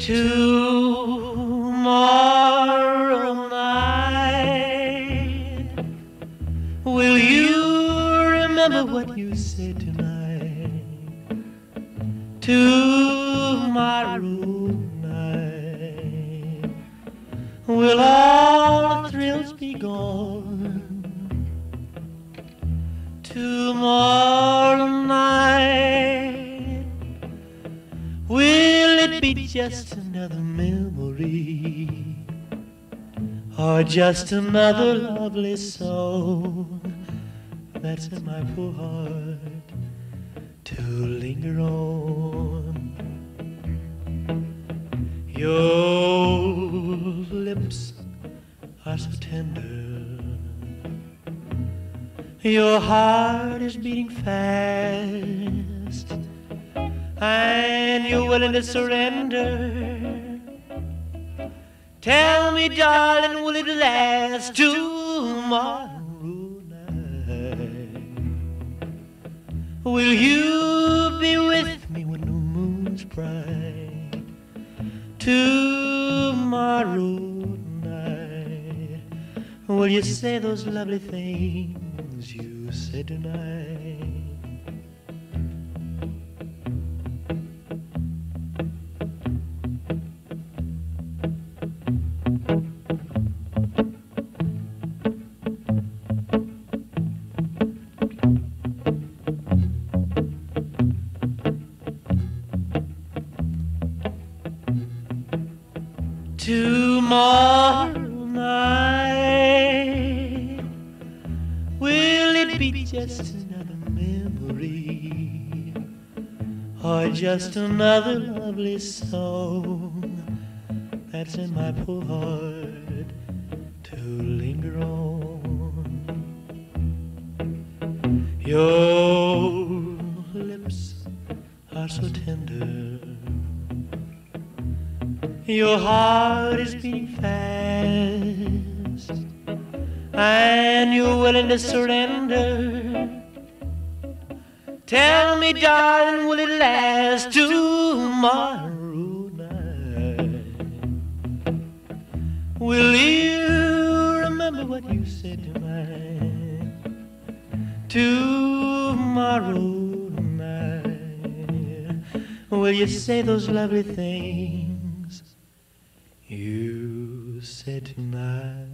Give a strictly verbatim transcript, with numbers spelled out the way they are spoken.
Tomorrow night, will you remember what you said tonight? Tomorrow night, will all the thrills be gone? Tomorrow night, will it be just another memory, or just another lovely song that's in my poor heart to linger on? Your lips are so tender, your heart is beating fast, and you're willing to surrender. Tell me, darling, will it last tomorrow night? Will you be with me when the moon's bright? Tomorrow night, will you say those lovely things you said tonight? Tomorrow night, will it be just another memory, or just another lovely song that's in my poor heart to linger on? Your lips are so tender, your heart is beating fast, and you're willing to surrender. Tell me, darling, will it last tomorrow night? Will you remember what you said tonight? Tomorrow night, will you say those lovely things you said tonight?